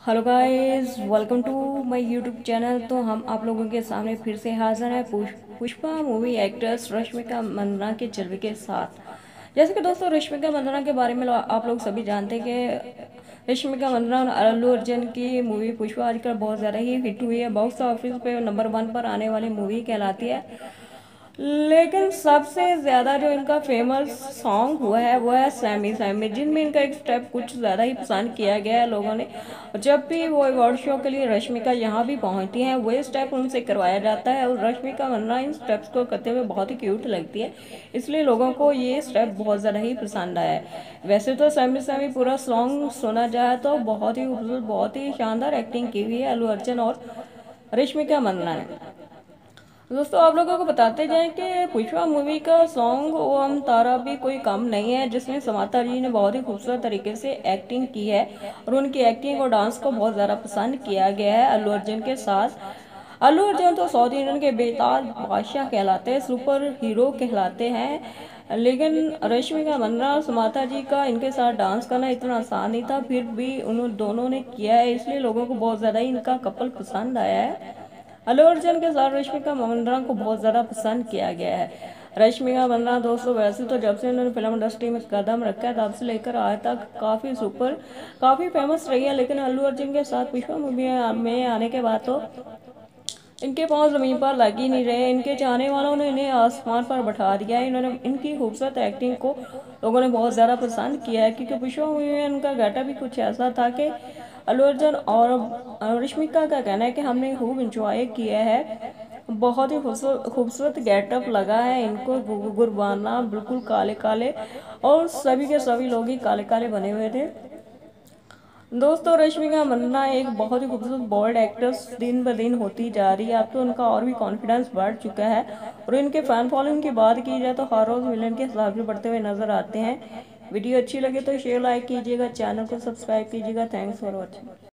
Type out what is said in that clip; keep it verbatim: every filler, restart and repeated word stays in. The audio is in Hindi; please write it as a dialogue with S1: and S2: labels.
S1: Hello guys, welcome to my YouTube channel. तो हम आप लोगों के सामने फिर से हाजिर हैं पुष, पुष्पा मूवी एक्ट्रेस रश्मिका मंदाना के जलवे के साथ। जैसे कि दोस्तों, रश्मिका मंदाना के बारे में लो- आप लोग सभी जानते हैं कि रश्मिका मंदाना और अल्लू अर्जुन की मूवी पुष्पा आजकल बहुत ज़्यादा ही हिट हुई है। बॉक्स ऑफिस पे नंबर वन पर आने वाली मूवी कहलाती है। लेकिन सबसे ज़्यादा जो इनका फेमस सॉन्ग हुआ है वो है सैमी सैमी, जिनमें इनका एक स्टेप कुछ ज़्यादा ही पसंद किया गया है लोगों ने। जब भी वो अवार्ड शो के लिए रश्मिका यहाँ भी पहुँचती हैं, वही स्टेप उनसे करवाया जाता है और रश्मिका मंदाना इन स्टेप्स को करते हुए बहुत ही क्यूट लगती है, इसलिए लोगों को ये स्टेप बहुत ज़्यादा ही पसंद आया है। वैसे तो सैमी सैमी पूरा सॉन्ग सुना जाए तो बहुत ही खूबसूरत, बहुत ही शानदार एक्टिंग की हुई है अल्लू अर्जुन और रश्मिका मंदाना ने। दोस्तों, आप लोगों को बताते जाएं कि पुष्पा मूवी का सॉन्ग ओ हम तारा भी कोई कम नहीं है, जिसमें समाता जी ने बहुत ही खूबसूरत तरीके से एक्टिंग की है और उनकी एक्टिंग और डांस को बहुत ज़्यादा पसंद किया गया है अल्लू अर्जुन के साथ। अल्लू अर्जुन तो साउथ इंडियन के बेताज बादशाह कहलाते हैं, सुपर हीरो कहलाते हैं। लेकिन रश्मिका मंदाना समाता जी का इनके साथ डांस करना इतना आसान नहीं था, फिर भी उन दोनों ने किया है, इसलिए लोगों को बहुत ज़्यादा ही इनका कपल पसंद आया है। अल्लू अर्जुन के साथ रश्मिका मंदाना को बहुत ज़्यादा पसंद किया गया है। रश्मिका मंदाना दोस्तों, वैसे तो जब से उन्होंने फिल्म इंडस्ट्री में कदम रखा है तब से लेकर आज तक काफ़ी सुपर काफ़ी फेमस रही है, लेकिन अल्लू अर्जुन के साथ पुष्पा मूवी में आने के बाद तो इनके पांव ज़मीन पर लग ही नहीं रहे। इनके चाहने वालों ने इन्हें आसमान पर बैठा दिया है। इन्होंने इनकी खूबसूरत एक्टिंग को लोगों ने बहुत ज़्यादा पसंद किया है, क्योंकि पुष्पा मूवी में उनका गेटअप भी कुछ ऐसा था कि अल्लू अर्जुन और रश्मिका का कहना है कि हमने खूब इंजॉय किया है। बहुत ही खूबसूरत खूबसूरत गेटअप लगा है इनको, गु- गुरबाना बिल्कुल काले काले, और सभी के सभी लोग ही काले काले बने हुए थे। दोस्तों, रश्मिका मंदाना एक बहुत ही खूबसूरत बोल्ड एक्ट्रेस दिन ब दिन होती जा रही है। अब तो उनका और भी कॉन्फिडेंस बढ़ चुका है और इनके फैन फॉलोइंग की बात की जाए तो हर रोज़ मिलियन के हिसाब से बढ़ते हुए नजर आते हैं। वीडियो अच्छी लगे तो शेयर लाइक कीजिएगा, चैनल को सब्सक्राइब कीजिएगा। Thanks for watching.